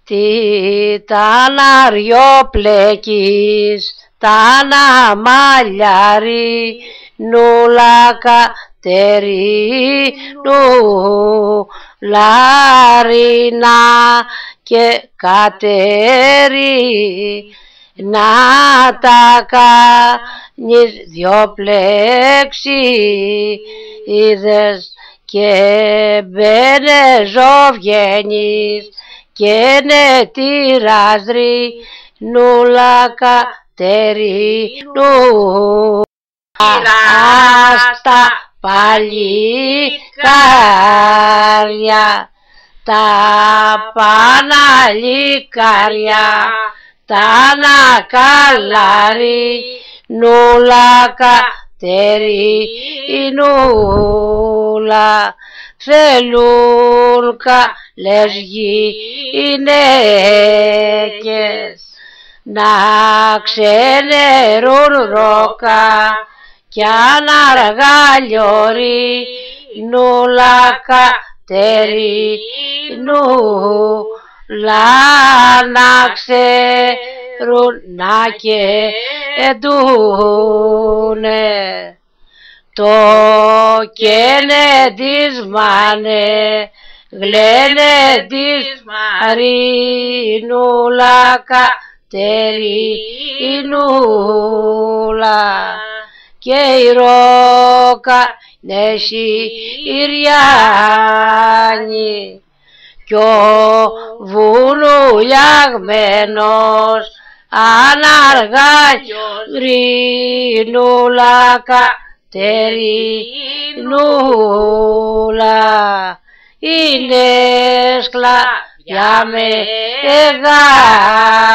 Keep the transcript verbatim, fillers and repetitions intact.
Τι τα ναριοπλέκης, τα να μαλλιάρι, νουλα κατερί, νουλαρίνα και κατερί, να τα κάνεις δυο πλέξιδες και μπαίνες βγαίνεις και ναι τυράζρι, νουλα κατερί, νουλα στα παλικάρια, τα παναλικάρια, τα να καλάρι, νουλα κατερί, νουλα. Θέλουν καλές γυναίκες να ξενερούν ρόκα κι αναργαλιόρι, νουλα κατερί, νουλα, να ξέρουν να κεντούνε το καίνε της μάνε, γλένε της μαρί, νουλα κατερί, νουλα. Και η ρόκα είναι Συριάνη κι ο βουνουλιαγμένος αναργαλιόρι, νουλα κατερί, νουλα. Είναι σκλαβιά μεγάλη